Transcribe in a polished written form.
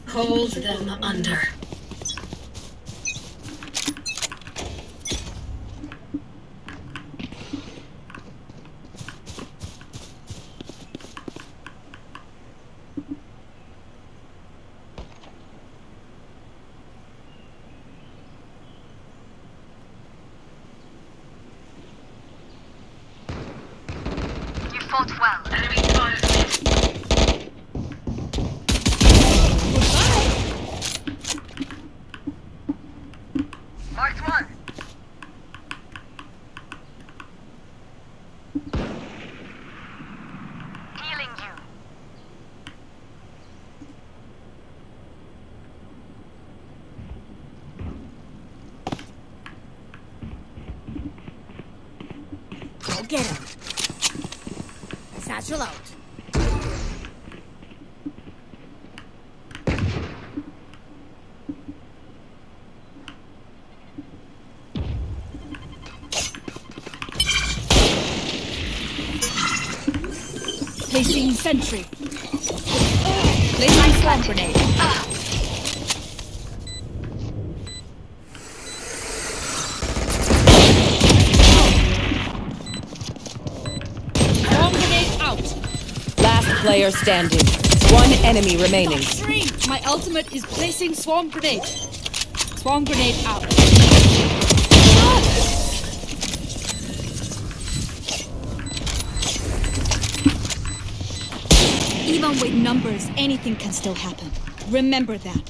Hold them under. You fought well. Enemy target. Marked one. Healing you. Go get him. Satchel out. Placing sentry. Placing swarm grenade. Swarm grenade out. Last player standing. One enemy remaining. My ultimate is placing swarm grenade. Swarm grenade out. Even with numbers, anything can still happen. Remember that.